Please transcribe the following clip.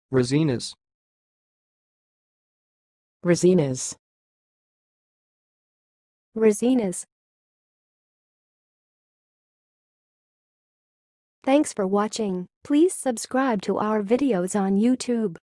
rosinas, rosinas, rosinas. Thanks for watching. Please subscribe to our videos on YouTube.